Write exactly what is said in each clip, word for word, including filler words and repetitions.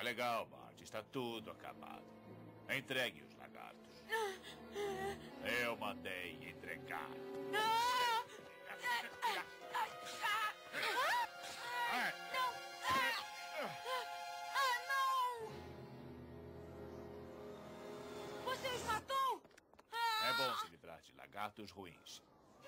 legal, Bart. Está tudo acabado. Entregue os lagartos. Eu mandei entregar. Não! Ah, não! Você os matou? É bom se livrar de lagartos ruins.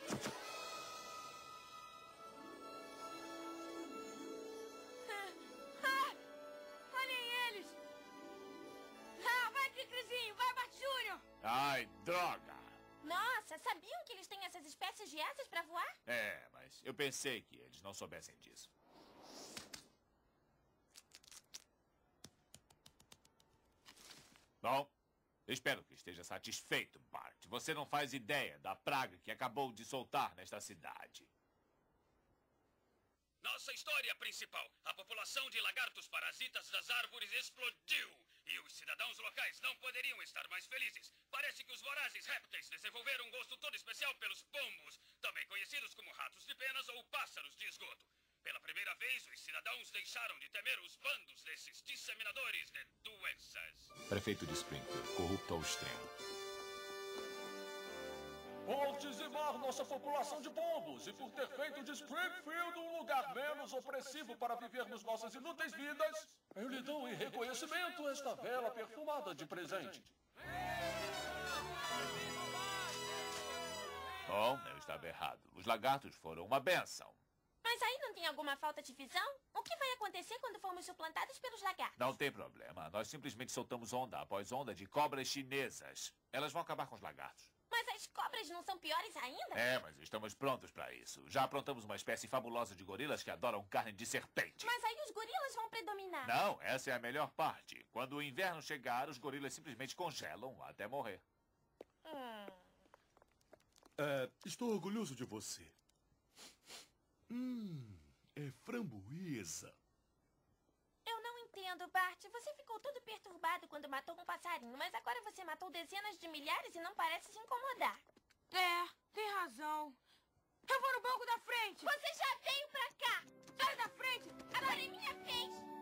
Ah, olhem eles! Ah, vai, Cricrezinho! Vai, Bart Júnior! Ai, droga! Nossa, sabiam que eles têm essas espécies de asas pra voar? É, mas eu pensei que eles não soubessem disso. Bom, espero que esteja satisfeito, Bart. Você não faz ideia da praga que acabou de soltar nesta cidade. Nossa história principal. A população de lagartos parasitas das árvores explodiu. E os cidadãos locais não poderiam estar mais felizes. Parece que os vorazes répteis desenvolveram um gosto todo especial pelos pombos, também conhecidos como ratos de penas ou pássaros de esgoto. Pela primeira vez, os cidadãos deixaram de temer os bandos desses disseminadores de doenças. Prefeito de Springfield, corrupto ao extremo. Por dizimar nossa população de pombos e por ter feito de Springfield um lugar menos opressivo para vivermos nossas inúteis vidas, eu lhe dou em reconhecimento esta vela perfumada de presente. Bom, eu estava errado. Os lagartos foram uma benção. Mas aí não tem alguma falta de visão? O que vai acontecer quando formos suplantados pelos lagartos? Não tem problema. Nós simplesmente soltamos onda após onda de cobras chinesas. Elas vão acabar com os lagartos. Mas as cobras não são piores ainda? É, mas estamos prontos para isso. Já aprontamos uma espécie fabulosa de gorilas que adoram carne de serpente. Mas aí os gorilas vão predominar. Não, essa é a melhor parte. Quando o inverno chegar, os gorilas simplesmente congelam até morrer. Hum. É, estou orgulhoso de você. Hum, é framboesa. Eu não entendo, Bart. Você ficou todo perturbado quando matou um passarinho, mas agora você matou dezenas de milhares e não parece se incomodar. É, tem razão. Eu vou no banco da frente! Você já veio pra cá! Sai da frente! Agora é minha vez!